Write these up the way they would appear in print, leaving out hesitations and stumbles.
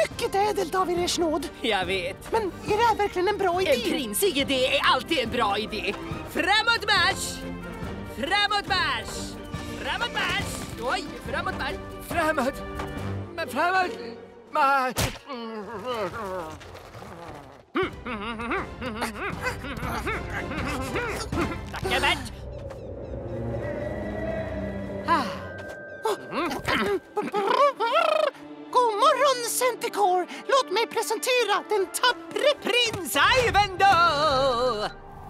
mycket ädelt av er snåd. Jag vet. Men är det här verkligen en bra idé? En prinsig idé är alltid en bra idé. Framåt marsch! Framåt marsch! Framåt marsch! Oj, framåt marsch! Framåt! Men framåt marsch! Tackar, Bert! God morgon, Centicore! Låt mig presentera den tappre Prins Ivanhoe!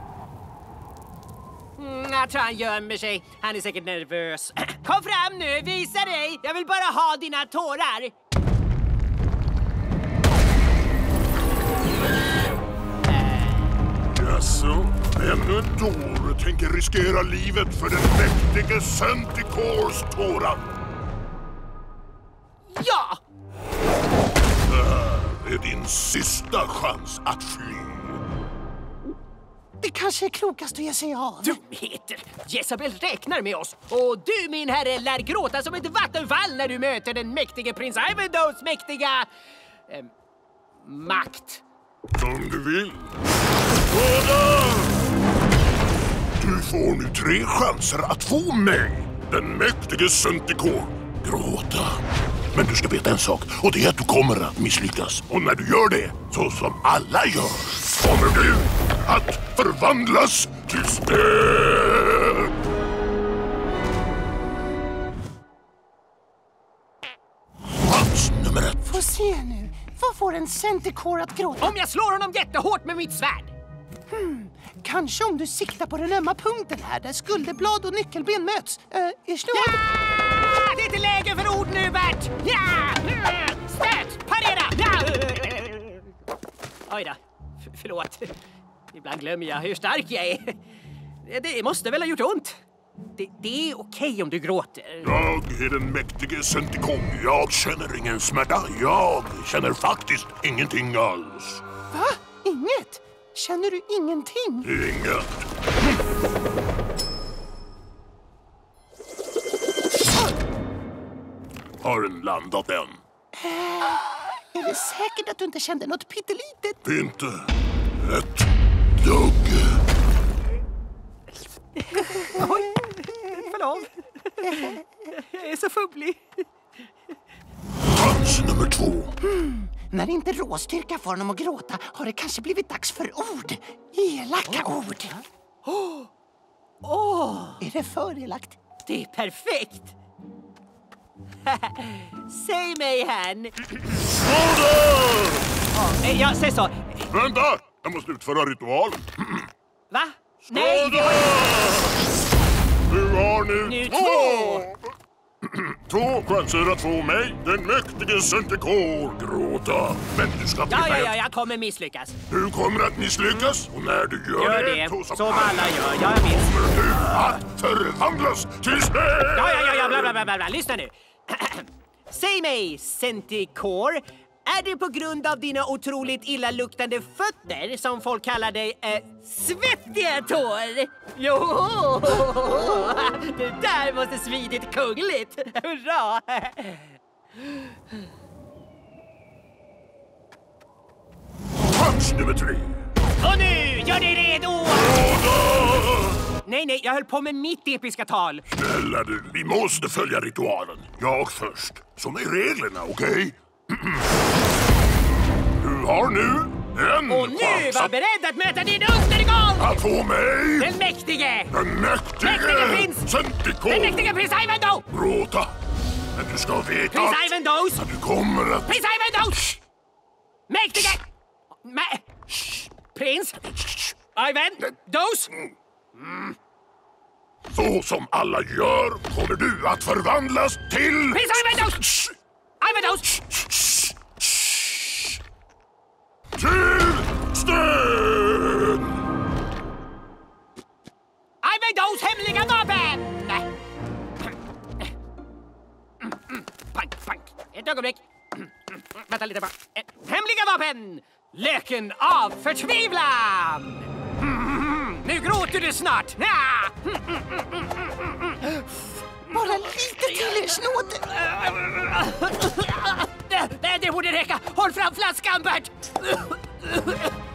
Jag tror han gömmer sig. Han är säkert nervös. Kom fram nu, visa dig! Jag vill bara ha dina tårar. Jaså, ännu en dåre tänker riskera livet för den mäktige Centicores tårar. Ja! Det är din sista chans att fly. Det kanske är klokast att ge sig av. Dumheter! Jezabel räknar med oss. Och du, min herre, lär gråta som ett vattenfall när du möter den mäktige prins Ivanhoes mäktiga... makt. Om du vill. Båda! Du får nu 3 chanser att få mig, den mäktige Centicore, gråta. Men du ska veta en sak, och det är att du kommer att misslyckas. Och när du gör det, så som alla gör, kommer du att förvandlas till sten. Chans nummer 1. Få se nu. Vad får en Centicore att gråta? Om jag slår honom jättehårt med mitt svärd. Kanske om du siktar på den ömma punkten här, där skulderblad och nyckelben möts. Är snåd? Ja! Det är inte läge för ord nu, Bert! Ja! Stöt! Parera! Ja! Oj då. Förlåt. Ibland glömmer jag hur stark jag är. Det måste väl ha gjort ont. Det är okej om du gråter. Jag är den mäktige Centicore. Jag känner ingen smärta. Jag känner faktiskt ingenting alls. Va? Inget? Känner du ingenting? Inget. Har den landat än? Är det säkert att du inte kände något pyttelitet? Inte ett dugg. Oj, förlåt. Jag är så fubblig. Chans nummer 2. När inte råstyrka får honom att gråta har det kanske blivit dags för ord. Elaka ord. Är det för elakt? Det är perfekt. Säg mig, herrn. Ja, säg så. Vänta! Jag måste utföra ritualen. Va? Nej, vi har... Du har nu Nu 2 chanser att få mig, den mäktige Centicore, gråta. Men du ska bli Ja, jag kommer misslyckas. Du kommer att misslyckas, och när du gör det, som alla gör. Jag minns. kommer du att förvandlas till sten. Ja, bla. Lyssna nu. Säg mig, Centicore, är det på grund av dina otroligt illaluktande fötter som folk kallar dig svettiga tår? Jo, det där måste svidit kungligt. Hurra! Chans nummer 3. Och nu, gör dig redo! Nej, jag höll på med mitt episka tal. Snälla du, vi måste följa ritualen. Jag först. Som är reglerna, okej? Du har nu en Och nu chans var beredd att möta din undergång! att få mig, Den mäktige! den mäktige prins! Centicore, Den mäktige prins Ivanhoe! gråta. Men du ska veta Prins Ivanhoe! att du kommer att... Prins Ivanhoe! Mäktige! Prins Ivanhoe! Så som alla gör kommer du att förvandlas till... Prins Ivanhoe! Ivanhoe! Till sten! Ivanhoes hemliga vapen! Pank. Ett ögonblick. Vänta lite bara. Hemliga vapen! Löken av förtvivlan! Nu gråter du snart! Bara lite till er snåd. Det borde räcka! Håll fram flaskan, Bert!